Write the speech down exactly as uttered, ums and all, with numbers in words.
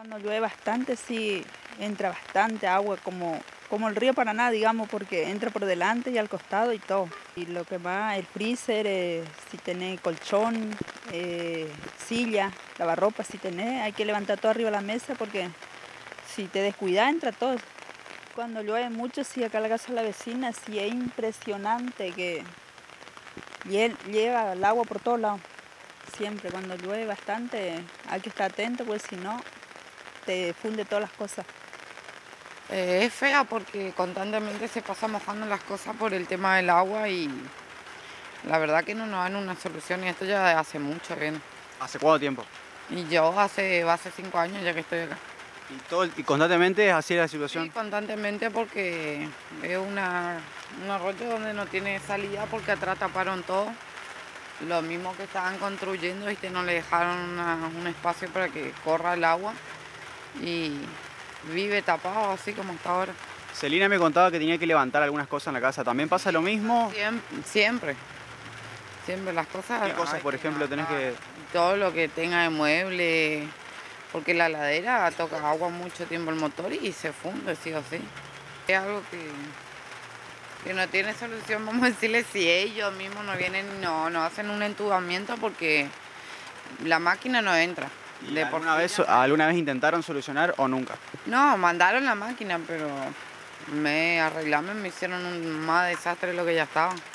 Cuando llueve bastante, sí, entra bastante agua, como, como el río Paraná, digamos, porque entra por delante y al costado y todo. Y lo que más, el freezer, eh, si tenés colchón, eh, silla, lavarropa, si tenés, hay que levantar todo arriba de la mesa porque si te descuidas entra todo. Cuando llueve mucho, sí, acá en la casa de la vecina, sí, es impresionante que lle- lleva el agua por todos lados. Siempre, cuando llueve bastante, hay que estar atento, pues si no, te funde todas las cosas. Eh, es fea porque constantemente se pasa mojando las cosas por el tema del agua y la verdad que no nos dan una solución y esto ya hace mucho bien. ¿Hace cuánto tiempo? Y yo hace, hace cinco años ya que estoy acá. Y, todo, el- y constantemente es así la Sí, situación. constantemente porque es una, un arroyo donde no tiene salida porque atrás taparon todo. Lo mismo que estaban construyendo, ¿viste? No le dejaron una- un espacio para que corra el agua y vive tapado así como está ahora. Celina me contaba que tenía que levantar algunas cosas en la casa. ¿También pasa lo mismo? Siempre, siempre, siempre las cosas. ¿Qué cosas, hay por que ejemplo, tenés levantar. que...? Todo lo que tenga de mueble, porque la ladera toca agua mucho tiempo el motor y se funde, sí o sí. Es algo que, que no tiene solución, vamos a decirle, si ellos mismos no vienen y no, no hacen un entubamiento porque la máquina no entra. ¿Y De por alguna sí vez, ya- alguna vez intentaron solucionar o nunca? No, mandaron la máquina, pero me arreglaron, me hicieron un más desastre de lo que ya estaba.